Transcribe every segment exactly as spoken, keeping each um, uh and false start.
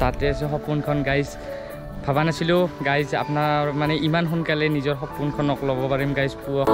তাতে আছে সপোনখন গাইজ ভাবা নাছিলোঁ গাইজ আপোনাৰ মানে ইমান সোনকালে নিজৰ সপোনখনক ল'ব পাৰিম গাইজ পুৱা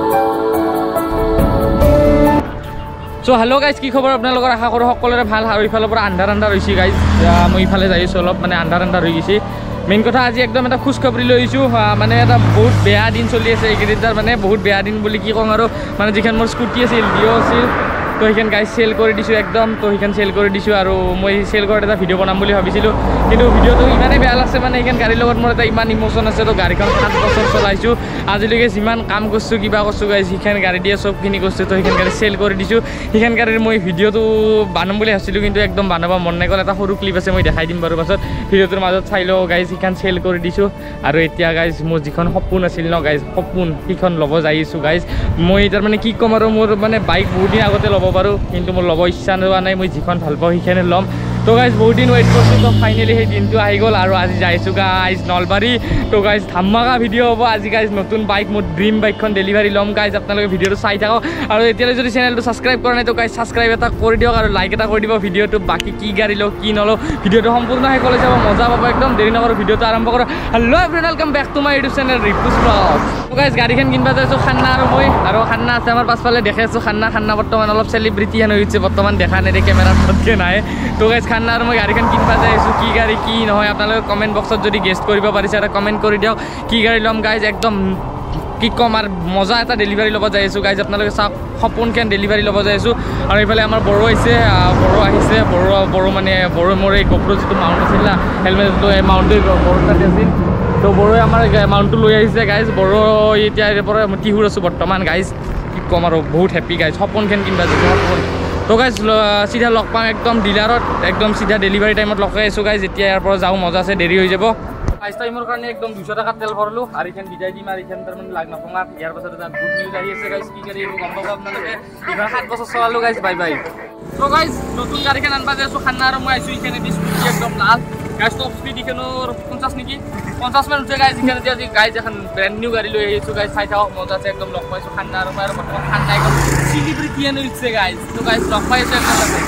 চ' হেল্ল' গাইজ কি খবৰ আপোনালোকৰ আশা কৰোঁ সকলোৰে ভাল আৰু ইফালৰ পৰা আন্ধাৰ আন্ধাৰ হৈছে গাইজ মই ইফালে যাই আছোঁ অলপ মানে আন্ধাৰ আন্ধাৰ হৈ গৈছে মেইন কথা আজি একদম এটা খুচখবৰি লৈ আহিছোঁ মানে এটা বহুত বেয়া দিন চলি আছে এইকেইদিনটাৰ মানে বহুত বেয়া দিন বুলি কি ক'ম আৰু মানে যিখন মোৰ স্কুটি আছিল ডিঅ' আছিল তো সেইখন গাড়ী চেল কৰি দিছোঁ একদম তো সেইখন চেল কৰি দিছোঁ আৰু মই চেল কৰাত এটা ভিডিঅ' বনাম বুলি ভাবিছিলোঁ কিন্তু ভিডিঅ'টো ইমানেই বেয়া লাগছে মানে সেইখন গাড়ীৰ লগত মোৰ এটা ইমান ইম'শ্যন আছে তো গাড়ীখন সাত বছৰ চলাইছোঁ আজিলৈকে যিমান কাম কৰিছোঁ কিবা কৰিছোঁ গাড়ী সেইখন গাড়ী দিয়ে চবখিনি কৰিছোঁ তো সেইখন গাড়ী চেল কৰি দিছোঁ সেইখন গাড়ীৰ মই ভিডিঅ'টো বনাম বুলি ভাবিছিলোঁ কিন্তু একদম বনাব মন নাই গ'ল এটা সৰু ক্লিপ আছে মই দেখাই দিম বাৰু পাছত ভিডিঅ'টোৰ মাজত চাই লওঁ গাড়ী সেইখন চেল কৰি দিছোঁ আৰু এতিয়া গাড়ী মোৰ যিখন সপোন আছিল ন গাড়ী সপোন সেইখন ল'ব যাই আছোঁ গাড়ী মই তাৰ মানে কি ক'ম আৰু মোৰ মানে বাইক বহুত দিন আগতে ল'ব পাৰোঁ কিন্তু মোৰ ল'ব ইচ্ছা নোহোৱা নাই মই যিখন ভাল পাওঁ সেইখনে ল'ম তো গাইজ বহুত দিন ৱেইট কৰিছোঁ তো ফাইনেলি সেই দিনটো আহি গ'ল আৰু আজি যাইছোঁ গাইজ নলবাৰী তো গাইজ ধামাকা ভিডিঅ' হ'ব আজি গাইজ নতুন বাইক মোৰ ড্ৰিম বাইকখন ডেলিভাৰী ল'ম গাইজ আপোনালোকে ভিডিঅ'টো চাই থাকক আৰু এতিয়ালৈ যদি চেনেলটো ছাবস্ক্ৰাইব কৰা নাই তো গাইজ ছাবস্ক্ৰাইব এটা কৰি দিয়ক আৰু লাইক এটা কৰি দিব ভিডিঅ'টো বাকী কি গাড়ী লওঁ কি নলওঁ ভিডিঅ'টো সম্পূৰ্ণ শেষলৈ যাব মজা পাব একদম দেৰি নকৰোঁ ভিডিঅ'টো আৰম্ভ কৰোঁ hello' everyone welcome back to my YouTube channel Ripuj vlog তো গাইজ গাড়ীখন কিনিব যাইছোঁ খান্না আৰু মই আৰু খান্না আছে আমাৰ পাছফালে দেখি আছোঁ খান্না খান্না বৰ্তমান অলপ চেলিব্ৰিটি হেন হৈ গৈছে বৰ্তমান দেখা নেদে কেমেৰাত ফটকে নাই তো গাইজ খান্না আৰু মই গাড়ীখন কিনিব যাই আছোঁ কি গাড়ী কি নহয় আপোনালোকে কমেণ্ট বক্সত যদি গেষ্ট কৰিব পাৰিছে এটা কমেণ্ট কৰি দিয়ক কি গাড়ী ল'ম গাইজ একদম কি ক'ম আৰু মজা এটা ডেলিভাৰী ল'ব যাই আছোঁ গাইজ আপোনালোকে চাওক সপোনখন ডেলিভাৰী ল'ব যাই আছোঁ আৰু এইফালে আমাৰ বড়ো আহিছে বড়ো আহিছে বড়ো বড়ো মানে বড়ো মোৰ এই গোপ্ৰ যিটো মাউণ্ট আছিল না হেলমেটটো এই মাউণ্টটো বড়ো তাতে আছিল তো বড়োৱে আমাৰ মাউণ্টটো লৈ আহিছে গাইজ বড়ো এতিয়া ইয়াৰ পৰা টিহুৰ আছোঁ বৰ্তমান গাইজ কি ক'ম আৰু বহুত হেপ্পী গাইজ সপোনখন কিনিবা যিটো সপোন তো গাইজ চিধা লগ পাম একদম ডিলাৰত একদম চিধা ডেলিভাৰী টাইমত লগ পাই আছোঁ গাইজ এতিয়া ইয়াৰ পৰা যাওঁ মজা আছে দেৰি হৈ যাব ফাৰ্ষ্ট টাইমৰ কাৰণে একদম দুশ টকা তেল ভৰলোঁ আৰু এইখন বিদায় দিম আৰু এইখন তাৰমানে লাগ নাপাওঁ ইয়াৰ পাছত এটা গুড নিউজ আহি আছে গাইজ কি গাড়ী গম পাব আপোনালোকে এইখন সাত বছৰ চলালোঁ গাইজ বাই বাই তো গাইজ নতুন গাড়ীখন আনবা যাই আছোঁ খান্না আৰু মই আহিছোঁ এইখানে দি স্কুটি একদম লাল গাইজ টপ স্পীড এইখনৰ পঞ্চাছ নেকি পঞ্চাছ মান উঠে গাইজ এইখানে আজি গাইজ এখন ব্ৰেণ্ড নিউ গাড়ী লৈ আহিছোঁ গাইজ চাই থাকক মজা আছে একদম লগ পাইছোঁ খান্না আৰু মই আৰু বৰ্তমান খান্না একদম চেলিব্ৰিটি হেন হৈছে গাইজ তো গাইজ লগ পাই আছোঁ একদম আছে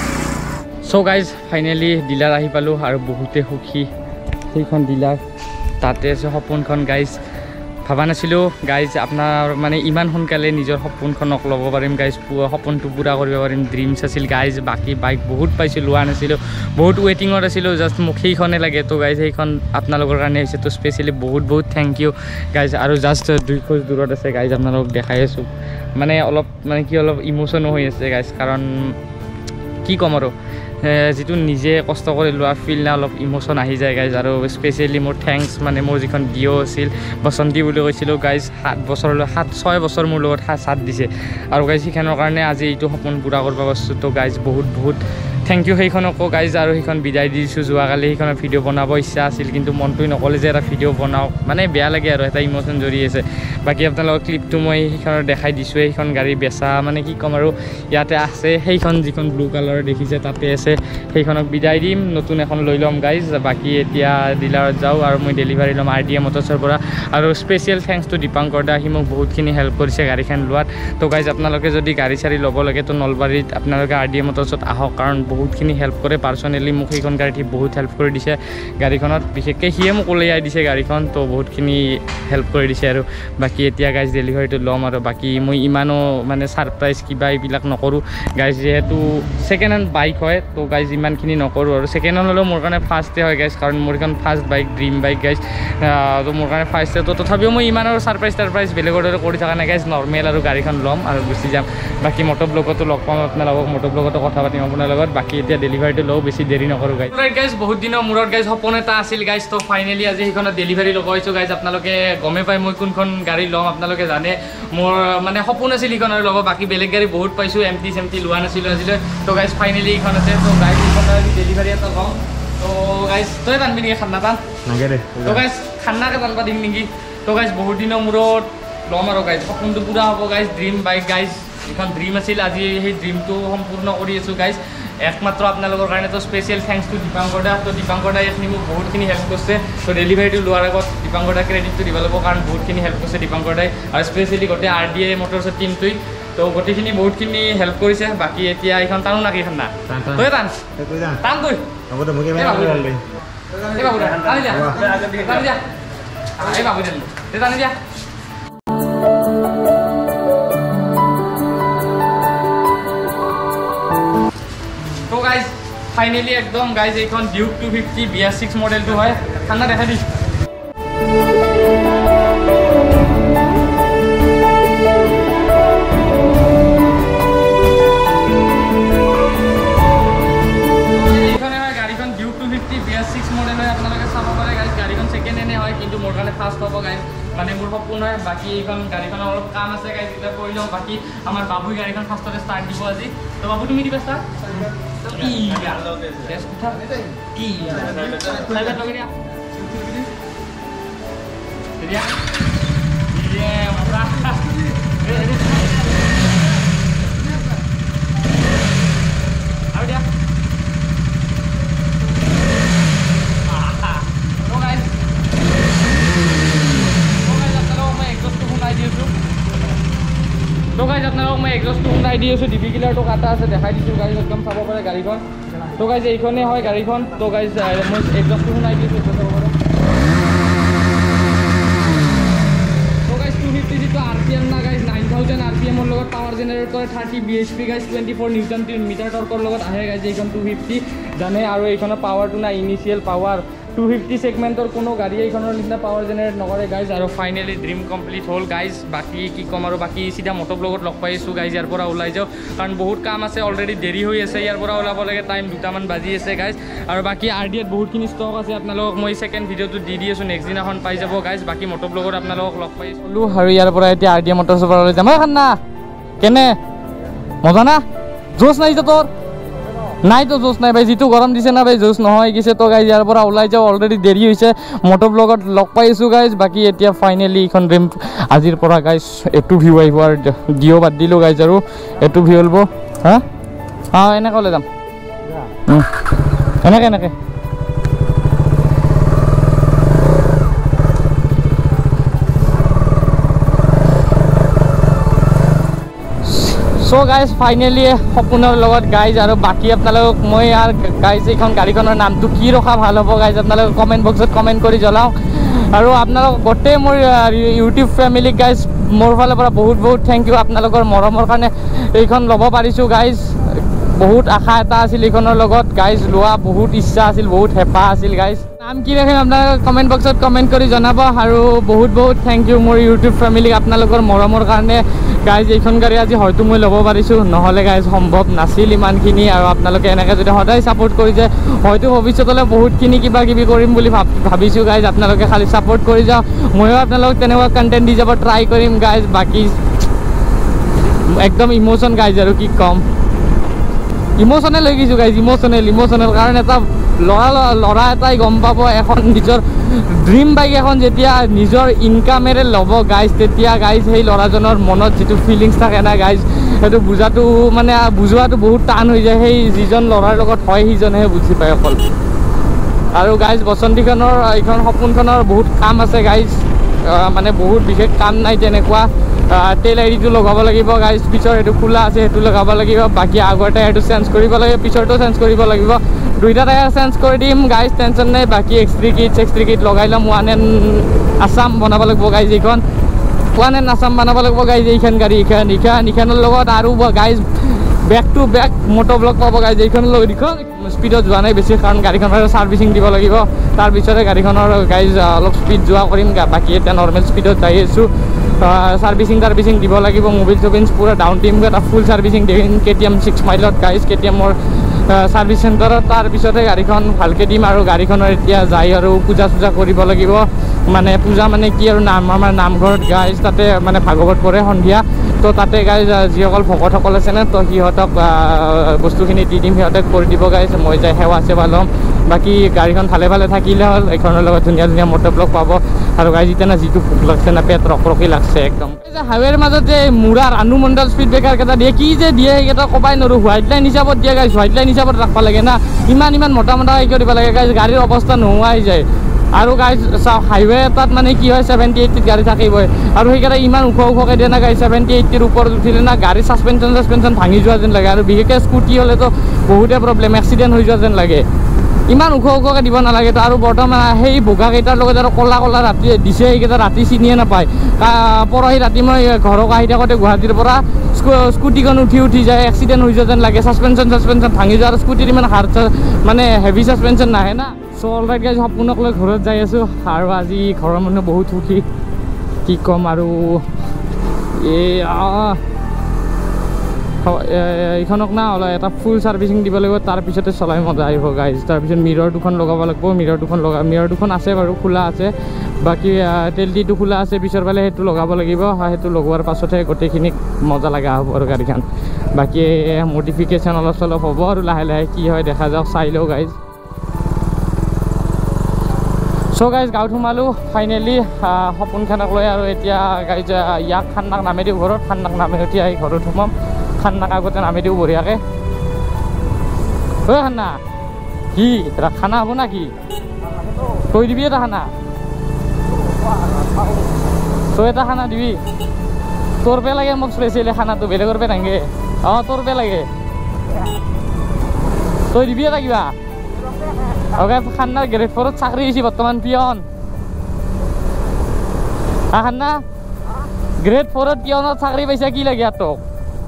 চ' গাইজ ফাইনেলি ডিলাৰ আহি পালোঁ আৰু বহুতে সুখী সেইখন ডিলাৰ তাতে আছে সপোনখন গাইজ ভাবা নাছিলোঁ গাইজ আপোনাৰ মানে ইমান সোনকালে নিজৰ সপোনখনক ল'ব পাৰিম গাইজ সপোনটো পূৰা কৰিব পাৰিম ড্ৰিমছ আছিল গাইজ বাকী বাইক বহুত পাইছোঁ লোৱা নাছিলোঁ বহুত ৱেইটিঙত আছিলোঁ জাষ্ট মোক সেইখনে লাগে তো গাইজ সেইখন আপোনালোকৰ কাৰণে হৈছে তো স্পেচিয়েলি বহুত বহুত থেংক ইউ গাইজ আৰু জাষ্ট দুই খোজ দূৰত আছে গাইজ আপোনালোকক দেখাই আছোঁ মানে অলপ মানে কি অলপ ইম'শ্যনো হৈ আছে গাইজ কাৰণ কি ক'ম আৰু যিটো নিজে কষ্ট কৰি লোৱা ফিল না অলপ ইম'শ্যন আহি যায় গাইজ আৰু স্পেচিয়েলি মোৰ থেংকছ মানে মোৰ যিখন ডিঅ' আছিল বসন্তী বুলি কৈছিলোঁ গাইজ সাত বছৰলৈ সাত ছয় বছৰ মোৰ লগত সাথ দিছে আৰু গাইজ সেইখনৰ কাৰণে আজি এইটো সপোন পূৰা কৰিব পাৰিছোঁ তো গাইজ বহুত বহুত থেংক ইউ সেইখনকো গাইজ আৰু সেইখন বিদায় দিছোঁ যোৱাকালি সেইখনৰ ভিডিঅ' বনাব ইচ্ছা আছিল কিন্তু মনটোৱে নক'লে যে এটা ভিডিঅ' বনাওঁ মানে বেয়া লাগে আৰু এটা ইম'শ্যন জড়ি আছে বাকী আপোনালোকৰ ক্লিপটো মই সেইখনৰ দেখাই দিছোঁ সেইখন গাড়ী বেচা মানে কি ক'ম আৰু ইয়াতে আছে সেইখন যিখন ব্লু কালাৰৰ দেখিছে তাতে আছে সেইখনক বিদায় দিম নতুন এখন লৈ ল'ম গাইজ বাকী এতিয়া ডিলাৰত যাওঁ আৰু মই ডেলিভাৰী ল'ম আৰ ডি এ মটৰ্ছৰ পৰা আৰু স্পেচিয়েল থেংকছ টু দীপাংকৰ দা সি মোক বহুতখিনি হেল্প কৰিছে গাড়ীখন লোৱাত তো গাইজ আপোনালোকে যদি গাড়ী চাড়ী ল'ব লাগে তো নলবাৰীত আপোনালোকে আৰ ডি এ মটৰ্ছত আহক কাৰণ বহুতখিনি হেল্প কৰে পাৰ্চনেলি মোক সেইখন গাড়ীত সি বহুত হেল্প কৰি দিছে গাড়ীখনত বিশেষকৈ সিয়ে মোক উলিয়াই দিছে গাড়ীখন তো বহুতখিনি হেল্প কৰি দিছে আৰু বাকী এতিয়া গাইজ ডেলিভাৰীটো ল'ম আৰু বাকী মই ইমানো মানে ছাৰপ্ৰাইজ কিবা এইবিলাক নকৰোঁ গাইজ যিহেতু ছেকেণ্ড হেণ্ড বাইক হয় তো গাইজ ইমানখিনি নকৰোঁ আৰু ছেকেণ্ড হেণ্ড হ'লেও মোৰ কাৰণে ফাৰ্ষ্টে হয় গাইজ কাৰণ মোৰ এখন first bike dream bike guys তো মোৰ কাৰণে ফাৰ্ষ্টে তো তথাপিও মই ইমান আৰু ছাৰপ্ৰাইজ ছাৰপ্ৰাইজ বেলেগৰ দৰে কৰি থকা নাই গাইজ নৰ্মেল আৰু গাড়ীখন ল'ম আৰু গুচি যাম বাকী মটৰ ব্লগতো লগ পাম আপোনালোকক মটৰ ব্লগতো কথা পাতিম আপোনাৰ লগত বাকী এতিয়া ডেলিভাৰীটো লওঁ বেছি দেৰি নকৰোঁ গাইজ গাইজ বহুত দিনৰ মূৰত গাইজ সপোন এটা আছিল গাইজ তো ফাইনেলি আজি সেইখনত ডেলিভাৰী লগাইছোঁ গাইজ আপোনালোকে গমেই পায় মই কোনখন গাড়ী ল'ম আপোনালোকে জানে মোৰ মানে সপোন আছিল সেইখন আৰু ল'ব বাকী বেলেগ গাড়ী বহুত পাইছোঁ এম টি চেম টি লোৱা নাছিলোঁ আজিলৈ তো গাইজ ফাইনেলি এইখন আছে তো গাইজ এইখন ডেলিভাৰী এটা লওঁ তো গাইজ তই টানবি নেকি খানা টান তো গাইজ খানাকে টানবা দিম নেকি তো গাইজ বহুত দিনৰ মূৰত ল'ম আৰু গাইজ সপোনটো পূৰা হ'ব গাইজ ড্ৰিম বাইক গাইজ এইখন ড্ৰিম আছিল আজি সেই ড্ৰিমটো সম্পূৰ্ণ কৰি আছোঁ গাইজ একমাত্ৰ আপোনালোকৰ কাৰণে তো স্পেচিয়েল থেংকছ টু দীপাংকৰ দা তো দীপাংকৰ দাই এইখিনি মোক বহুতখিনি হেল্প কৰিছে তো ডেলিভাৰীটো লোৱাৰ আগত দীপাংকৰ দা ক্ৰেডিটটো দিব লাগিব কাৰণ বহুতখিনি হেল্প কৰিছে দীপাংকৰ দাই আৰু স্পেচিয়েলি গোটেই আৰ ডি এ মটৰ্ছৰ টিমটোই তো গোটেইখিনি বহুতখিনি হেল্প কৰিছে বাকী এতিয়া এইখন টানো নাকি এইখন না তই টান টান তই এই বাবু টানি যা টানি যা এই বাবু টানি টানি যা তো গাইজ ফাইনেলি একদম গাইজ এইখন Duke two fifty B R six মডেলটো হয় ঠাণ্ডা দেখা দিছোঁ কিন্তু মোৰ কাৰণে ফাৰ্ষ্ট হ'ব গাইজ মানে মোৰ সপোন হয় বাকী এইখন গাড়ীখনৰ অলপ কাম আছে গাইজ এইকেইটা কৰি লওঁ বাকী আমাৰ বাবুই গাড়ীখন ফাৰ্ষ্টতে ষ্টাৰ্ট দিব আজি তো বাবু তুমি দিবা ষ্টাৰ্ট আৰু দিয়া তো গাইজ আপোনালোকক মই এক্সজষ্টটো শুনাই দি আছোঁ ডিপি কিলাৰটো কাটা আছে দেখাই দিছোঁ গাইজ একদম চাব পাৰে গাড়ীখন তো গাইজ এইখনেই হয় গাড়ীখন তো গাইজ মই এক্সজষ্টটো শুনাই দি আছোঁ চাব পাৰে তো গাইজ টু ফিফটি যিটো আৰ পি এম না guys nine thousand R P এমৰ লগত পাৱাৰ জেনেৰেট কৰে thirty B H P guys twenty four newton metre টৰ্কৰ লগত আহে গাইজ এইখন টু ফিফটি জানে আৰু এইখনৰ পাৱাৰটো নাই ইনিচিয়েল পাৱাৰ টু ফিফটি সেগমেন্টৰ কোনো গাড়ী এইখনৰ নিচিনা পাৱাৰ জেনেৰেট নকৰে গাইজ আৰু ফাইনেলি ড্ৰিম কমপ্লিট হ'ল গাইজ বাকী কি ক'ম আৰু বাকী চিধা মটৰ ব্লগত লগ পাইছোঁ গাইজ ইয়াৰ পৰা ওলাই যাওঁ কাৰণ বহুত কাম আছে অলৰেডি দেৰি হৈ আছে ইয়াৰ পৰা ওলাব লাগে টাইম দুটামান বাজি আছে গাইজ আৰু বাকী আৰ ডি এত বহুতখিনি ষ্টক আছে আপোনালোকক মই ছেকেণ্ড ভিডিঅ'টো দি দি আছোঁ নেক্সট দিনাখন পাই যাব গাইজ বাকী মটৰ ব্লগত আপোনালোকক লগ পাইছোঁ আৰু ইয়াৰ পৰা এতিয়া আৰ ডি এ মটৰ্ছৰ পৰা ওলাই যাম মই খান না কেনে মজা না জোচ নাই যে তোৰ নাই তো জোচ নাই ভাই যিটো গৰম দিছে না ভাই জোচ নহয় গৈছে তো গাইজ ইয়াৰ পৰা ওলাই যাওঁ অলৰেডি দেৰি হৈছে মটৰ ব্লগত লগ পাইছোঁ গাইজ বাকী এতিয়া ফাইনেলি এইখন ড্ৰিম আজিৰ পৰা গাইজ এইটো ভিউ আহিব আৰু দিও বাদ দিলোঁ গাইজ আৰু এইটো ভিউ হ'ব হা অঁ এনেকৈ ওলাই যাম এনেকৈ এনেকৈ সো গাইজ ফাইনেলি সপোনৰ লগত গাইজ আৰু বাকী আপোনালোকক মই আৰু গাইজ এইখন গাড়ীখনৰ নামটো কি ৰখা ভাল হ'ব গাইজ আপোনালোকে কমেণ্ট বক্সত কমেণ্ট কৰি জনাওঁ আৰু আপোনালোক গোটেই মোৰ ইউটিউব ফেমিলিক গাইজ মোৰ ফালৰ পৰা বহুত বহুত থেংক ইউ আপোনালোকৰ মৰমৰ কাৰণে এইখন ল'ব পাৰিছোঁ গাইজ বহুত আশা এটা আছিল এইখনৰ লগত গাইজ লোৱা বহুত ইচ্ছা আছিল বহুত হেঁপাহ আছিল গাইজ নাম কি ৰাখিম আপোনালোকে কমেণ্ট বক্সত কমেণ্ট কৰি জনাব আৰু বহুত বহুত থেংক ইউ মোৰ ইউটিউব ফেমিলিক আপোনালোকৰ মৰমৰ কাৰণে গাইজ এইখন গাড়ী আজি হয়তো মই ল'ব পাৰিছোঁ নহ'লে গাইজ সম্ভৱ নাছিল ইমানখিনি আৰু আপোনালোকে এনেকৈ যদি সদায় ছাপোৰ্ট কৰি যায় হয়তো ভৱিষ্যতলৈ বহুতখিনি কিবা কিবি কৰিম বুলি ভাব ভাবিছোঁ গাইজ আপোনালোকে খালি ছাপোৰ্ট কৰি যাওঁ ময়ো আপোনালোকক তেনেকুৱা কণ্টেণ্ট দি যাব ট্ৰাই কৰিম গাইজ বাকী একদম ইম'শ্যন গাইজ আৰু কি ক'ম ইম'শ্যনেল হৈ গৈছোঁ গাইজ ইম'শ্যনেল ইম'শ্যনেল কাৰণ এটা ল'ৰা ল'ৰা এটাই গম পাব এখন নিজৰ ড্ৰিম বাইক এখন যেতিয়া নিজৰ ইনকামেৰে ল'ব গাইজ তেতিয়া গাইজ সেই ল'ৰাজনৰ মনত যিটো ফিলিংছ থাকে না গাইজ সেইটো বুজাটো মানে বুজোৱাটো বহুত টান হৈ যায় সেই যিজন ল'ৰাৰ লগত হয় সিজনেহে বুজি পায় অকল আৰু গাইজ বসন্তীখনৰ এইখন সপোনখনৰ বহুত কাম আছে গাইজ মানে বহুত বিশেষ কাম নাই তেনেকুৱা তেল আইডিটো লগাব লাগিব গাইজ পিছৰ সেইটো খোলা আছে সেইটো লগাব লাগিব বাকী আগৰ টায়াৰটো চেঞ্জ কৰিব লাগিব পিছৰটো চেঞ্জ কৰিব লাগিব দুইটা টায়াৰ চেঞ্জ কৰি দিম গাইজ টেনশ্যন নাই বাকী এক্সট্ৰি কিট চেক্সট্ৰি কিট লগাই ল'ম ওৱান এণ্ড আছাম বনাব লাগিব গাইজ এইখন ওৱান এণ্ড আছাম বনাব লাগিব গাইজ এইখন গাড়ী এইখন এইখন এইখনৰ লগত আৰু guys back to back motor block পাব গাইজ এইখনৰ লগত এইখন স্পীডত যোৱা নাই বেছি কাৰণ গাড়ীখনৰ ছাৰ্ভিচিং দিব লাগিব তাৰপিছতে গাড়ীখনৰ গাইজ অলপ স্পীড যোৱা কৰিম বাকী এতিয়া নৰ্মেল স্পীডত যাই আছোঁ ছাৰ্ভিচিং টাৰ্ভিচিং দিব লাগিব মোবিল চবিল পুৰা ডাউন টিম এটা ফুল ছাৰ্ভিচিং দিম কে টি এম ছিক্স মাইলত গাইজ কে টি এমৰ ছাৰ্ভিচ চেণ্টাৰত তাৰপিছতে গাড়ীখন ভালকৈ দিম আৰু গাড়ীখনৰ এতিয়া যাই আৰু পূজা চূজা কৰিব লাগিব মানে পূজা মানে কি আৰু নাম আমাৰ নামঘৰত গাইজ তাতে মানে ভাগৱত পঢ়ে সন্ধিয়া তো তাতে গাইজ যিসকল ভকতসকল আছে না তো সিহঁতক বস্তুখিনি দি দিম সিহঁতে কৰি দিব গাইজ মই যাই সেৱা চেৱা ল'ম বাকী গাড়ীখন ভালে ভালে থাকিলে হ'ল এইখনৰ লগত ধুনীয়া ধুনীয়া মটৰ ব্লক পাব আৰু গাইজ এতিয়া না যিটো ভোক লাগছে না পেট ৰক ৰকি লাগছে একদম হাইৱেৰ মাজত যে মুৰাৰ অনুমণ্ডল স্পীড ব্ৰেকাৰকেইটা দিয়ে কি যে দিয়ে সেইকেইটা ক'বাই নোৱাৰোঁ হোৱাইট লাইন হিচাপত দিয়ে গাইজ হোৱাইট লাইন হিচাপত ৰাখিব লাগে না ইমান ইমান মোটা মোটা হেৰি কৰিব লাগে গাইজ গাড়ীৰ অৱস্থা নোহোৱা হৈ যায় আৰু গাইজ চাওক হাইৱে এটাত মানে কি হয় ছেভেণ্টি এইটিত গাড়ী থাকিবই আৰু সেইকেইটা ইমান ওখ ওখকৈ দিয়ে না গাড়ী ছেভেণ্টি এইটিৰ ওপৰত উঠিলে না গাড়ী ছাছপেনশ্যন ছাছপেনশ্যন ভাঙি যোৱা যেন লাগে আৰু বিশেষকৈ স্কুটি হ'লেতো বহুতে প্ৰব্লেম এক্সিডেণ্ট হৈ যোৱা যেন লাগে ইমান ওখ ওখকৈ দিব নালাগে আৰু বৰ্তমান সেই বগাকেইটাৰ লগত আৰু ক'লা ক'লা ৰাতি দিছে সেইকেইটা ৰাতি চিনিয়ে নাপায় পৰহি ৰাতি মই ঘৰক আহি থাকোঁতে গুৱাহাটীৰ পৰা স্কুটিখন উঠি উঠি যায় এক্সিডেণ্ট হৈ যোৱা যেন লাগে ছাছপেনশ্যন ছাছপেনশ্যন ভাঙি যোৱা আৰু স্কুটিৰ ইমান হাৰ্ড মানে হেভি ছাছপেনশ্যন নাহে না চ' অলৰাইট গাইজ সপোনক লৈ ঘৰত যাই আছোঁ আৰু আজি ঘৰৰ মানুহ বহুত সুখী কি ক'ম আৰু এই এইখনক না অলপ এটা ফুল ছাৰ্ভিচিং দিব লাগিব তাৰপিছতে চলাই মজা আহিব গাইজ তাৰপিছত মিৰৰ দুখন লগাব লাগিব মিৰৰ দুখন লগা মিৰৰ দুখন আছে বাৰু খোলা আছে বাকী তেলটিটো খোলা আছে পিছৰ ফালে সেইটো লগাব লাগিব সেইটো লগোৱাৰ পাছতহে গোটেইখিনি মজা লগা হ'ব আৰু গাড়ীখন বাকী মডিফিকেশ্যন অলপ চলপ হ'ব আৰু লাহে লাহে কি হয় দেখা যাওক চাই লওঁ গাইজ চ' গাইজ গাঁৱত সোমালোঁ ফাইনেলি সপোনখনক লৈ আৰু এতিয়া গাইজ ইয়াক খান্নাক নামে দিওঁ ঘৰত খান্নাক নামে এতিয়া আহি ঘৰত সোমাম খান্নাক আগতে নামে দিওঁ বঢ়িয়াকৈ ঐ খান্না কি খানা হ'ব না কি তই দিবি এটা খানা তই এটা খানা দিবি তোৰ পে লাগে মোক স্পেচিয়েলি খানাটো বেলেগৰ পে নাগে অঁ তোৰ পে লাগে তই দিবি এটা কিবা অকে খান্নাৰ গ্ৰেড ফ'ৰত চাকৰি হৈছে বৰ্তমান পিয়ন হা খান্না গ্ৰেড ফ'ৰত পিয়নত চাকৰি পাইছা কি লাগে আৰু তোক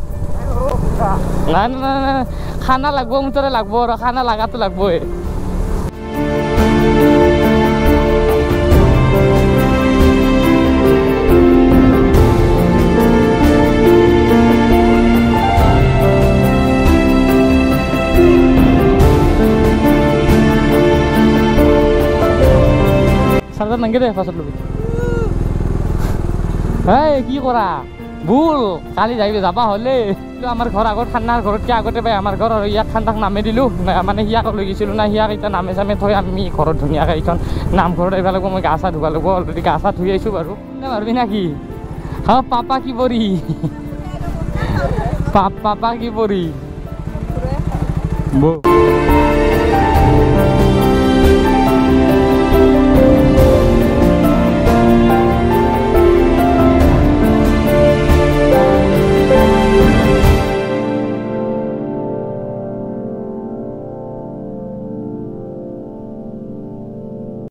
নাই নাই নাই খানা লাগব মুঠতে লাগব আৰু খানা লগাটো লাগবই চাৰ্জাৰ নাংগে দে পাছত ল'বি হেই কি কৰা ভুল কালি যাবি যাবা হ'লে আমাৰ ঘৰ আগত খান্নাৰ ঘৰতকৈ আগতে পাই আমাৰ ঘৰ আৰু ইয়াক খান্দাক নামে দিলোঁ মানে সিয়াক লৈ গৈছিলোঁ না সিয়াক এতিয়া নামে চামে থৈ আমি ঘৰত ধুনীয়াকৈ এইখন নামঘৰত আহিব লাগিব মই গা চা ধুব লাগিব অলৰেডি গা চা ধুই আহিছোঁ বাৰু পাৰবি না কি হা পাপা কি পৰি পাপা কি পৰি